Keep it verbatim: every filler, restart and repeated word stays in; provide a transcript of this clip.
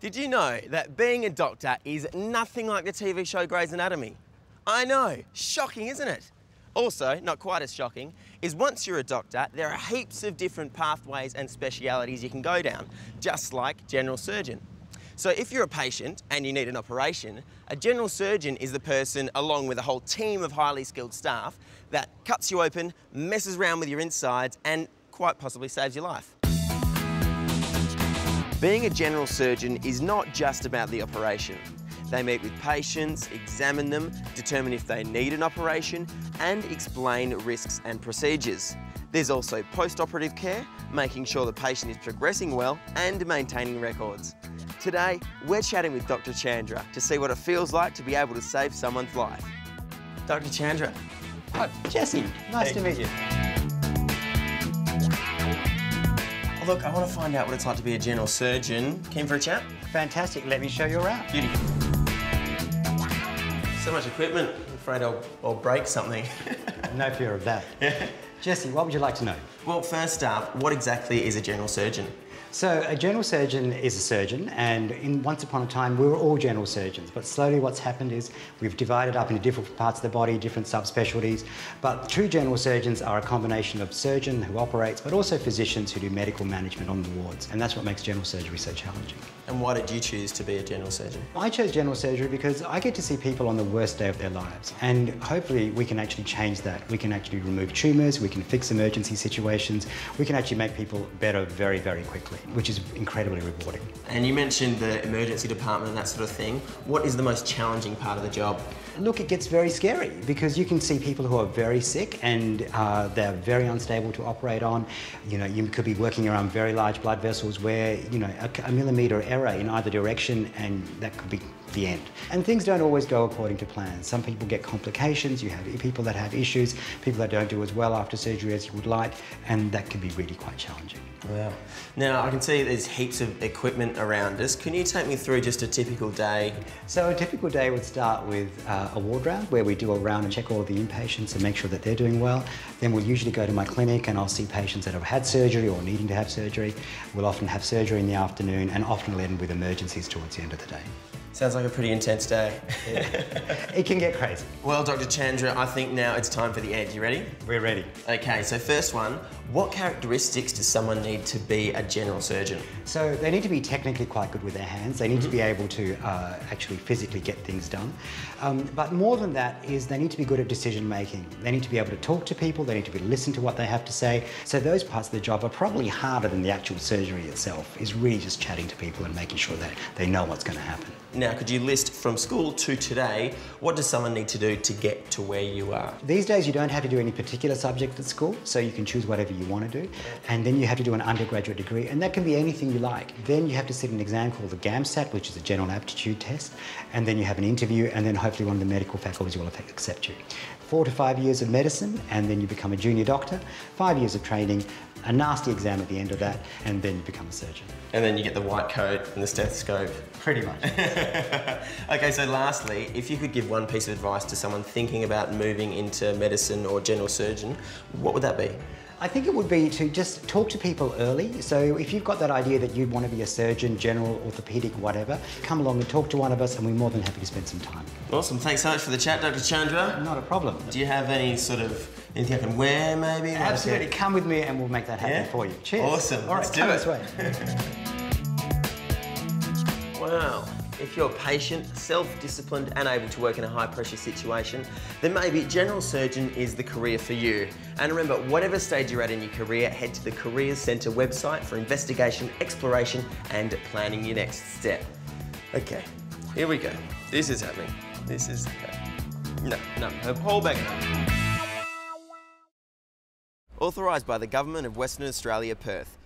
Did you know that being a doctor is nothing like the T V show Grey's Anatomy? I know, shocking, isn't it? Also, not quite as shocking, is once you're a doctor, there are heaps of different pathways and specialities you can go down, just like general surgeon. So if you're a patient and you need an operation, a general surgeon is the person, along with a whole team of highly skilled staff, that cuts you open, messes around with your insides, and quite possibly saves your life. Being a general surgeon is not just about the operation. They meet with patients, examine them, determine if they need an operation, and explain risks and procedures. There's also post-operative care, making sure the patient is progressing well and maintaining records. Today, we're chatting with Doctor Chandra to see what it feels like to be able to save someone's life. Doctor Chandra. Hi, Jesse. Nice to meet you. Look, I want to find out what it's like to be a general surgeon. Keen for a chat? Fantastic. Let me show you around. Beauty. So much equipment. I'm afraid I'll, I'll break something. No fear of that. Jesse, what would you like to know? Well, first up, what exactly is a general surgeon? So a general surgeon is a surgeon, and in, once upon a time we were all general surgeons, but slowly what's happened is we've divided up into different parts of the body, different subspecialties. But true general surgeons are a combination of surgeon who operates, but also physicians who do medical management on the wards, and that's what makes general surgery so challenging. And why did you choose to be a general surgeon? I chose general surgery because I get to see people on the worst day of their lives, and hopefully we can actually change that. We can actually remove tumours, we can fix emergency situations, we can actually make people better very, very quickly, which is incredibly rewarding. And you mentioned the emergency department and that sort of thing. What is the most challenging part of the job? Look, it gets very scary because you can see people who are very sick and uh, they're very unstable to operate on. You know, you could be working around very large blood vessels where, you know, a, a millimetre error in either direction and that could be the end. And things don't always go according to plan. Some people get complications, you have people that have issues, people that don't do as well after surgery as you would like, and that can be really quite challenging. Wow. Now, I can see there's heaps of equipment around us. Can you take me through just a typical day? So a typical day would start with uh, a ward round where we do a round and check all of the inpatients and make sure that they're doing well. Then we'll usually go to my clinic and I'll see patients that have had surgery or needing to have surgery. We'll often have surgery in the afternoon and often end with emergencies towards the end of the day. Sounds like a pretty intense day. Yeah. It can get crazy. Well, Doctor Chandra, I think now it's time for the edge. You ready? We're ready. Okay, so first one, what characteristics does someone need to be a general surgeon? So they need to be technically quite good with their hands. They need to be able to uh, actually physically get things done. Um, but more than that is they need to be good at decision making. They need to be able to talk to people. They need to be able to listen to what they have to say. So those parts of the job are probably harder than the actual surgery itself, is really just chatting to people and making sure that they know what's going to happen. Now, could you list from school to today, what does someone need to do to get to where you are? These days you don't have to do any particular subject at school, so you can choose whatever you want to do. And then you have to do an undergraduate degree, and that can be anything you like. Then you have to sit an exam called the GAMSAT, which is a general aptitude test, and then you have an interview, and then hopefully one of the medical faculties will accept you. Four to five years of medicine, and then you become a junior doctor. Five years of training, a nasty exam at the end of that, and then you become a surgeon. And then you get the white coat and the stethoscope. Pretty much. Okay, so lastly, if you could give one piece of advice to someone thinking about moving into medicine or general surgeon, what would that be? I think it would be to just talk to people early. So if you've got that idea that you want to be a surgeon, general, orthopaedic, whatever, come along and talk to one of us and we're more than happy to spend some time. Awesome, thanks so much for the chat, Doctor Chandra. Not a problem. Do you have any sort of, anything I can wear maybe? Absolutely, like come with me and we'll make that happen yeah? for you. Cheers. Awesome, all let's right, do come it. This way. Wow. If you're patient, self-disciplined and able to work in a high-pressure situation, then maybe general surgeon is the career for you. And remember, whatever stage you're at in your career, head to the Careers Centre website for investigation, exploration and planning your next step. Okay, here we go. This is happening. This is... No, no, hold back. Authorised by the Government of Western Australia, Perth.